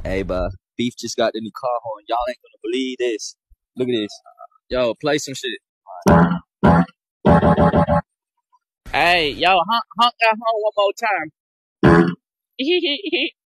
Hey, but Beef just got the new car horn. Y'all ain't gonna believe this. Look at this. Yo, play some shit. Hey, yo, honk that horn one more time.